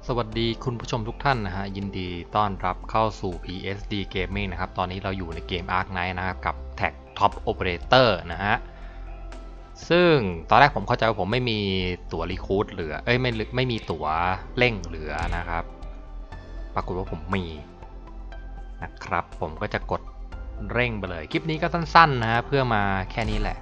สวัสดีคุณผู้ชมทุกท่านนะฮะยินดีต้อนรับเข้าสู่ PSD Gaming นะครับตอนนี้เราอยู่ในเกม Ark Knight นะครับกับแท็ก Top Operator นะฮะซึ่งตอนแรกผมเข้าใจว่าผมไม่มีตั๋วรีคูดเหลือไม่มีตั๋วเร่งเหลือนะครับปรากฏว่าผมมีนะครับผมก็จะกดเร่งไปเลยคลิปนี้ก็สั้นๆนะฮะเพื่อมาแค่นี้แหละ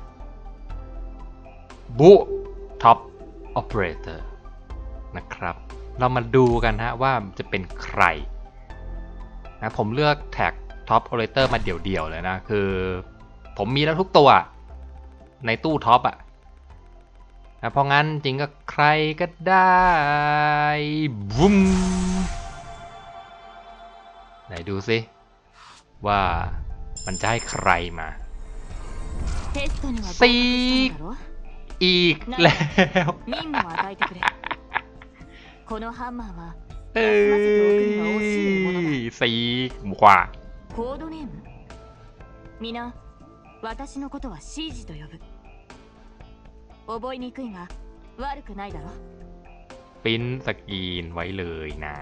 บุ Top Operator นะครับเรามาดูกันฮะว่าจะเป็นใครนะผมเลือกแท็ก Top Operator มาเดี่ยวๆเลยนะคือผมมีแล้วทุกตัวในตู้ท็อปอ่ะนะเพราะงั้นจริงก็ใครก็ได้บุ้มไหนดูสิว่ามันจะให้ใครมาซีกอีกแล้วซีกขวาコードネームみな私のことはシージと呼ぶ覚えにくいが悪くないだろปิ้นสกรีนไว้เลยนะ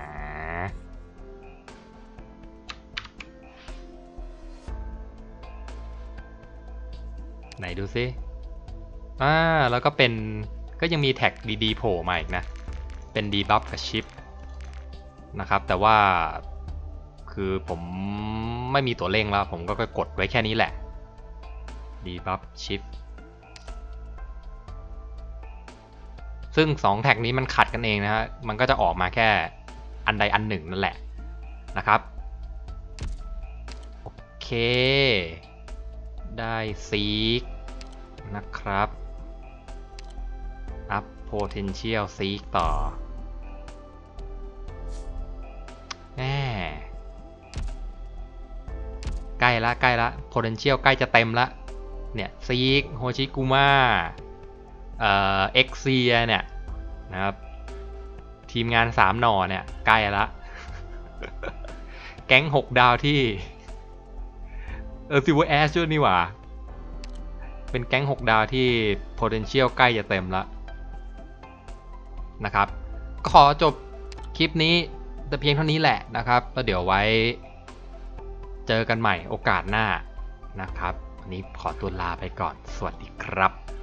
ไหนดูซิแล้วก็เป็นก็ยังมีแท็กดีๆโผล่มาอีกนะเป็นดีบัฟกับชิปนะครับแต่ว่าคือผมไม่มีตัวเร่งแล้วผมก็กดไว้แค่นี้แหละดีบัฟชิปซึ่ง2แท็กนี้มันขัดกันเองนะฮะมันก็จะออกมาแค่อันใดอันหนึ่งนั่นแหละนะครับโอเคได้ซีกนะครับอัพ potential ซีกต่อใกล้ละ potential ใกล้จะเต็มละเนี่ยซีกโฮชิกุมะเอ็กเซียเนี่ยนะครับทีมงาน3หน่อเนี่ยใกล้ละแก๊ง6ดาวที่ซิลเวอร์แอชนี่หว่าเป็นแก๊ง6ดาวที่ potential ใกล้จะเต็มแล้วนะครับขอจบคลิปนี้แต่เพียงเท่านี้แหละนะครับแล้วเดี๋ยวไว้เจอกันใหม่โอกาสหน้านะครับวันนี้ขอตัวลาไปก่อนสวัสดีครับ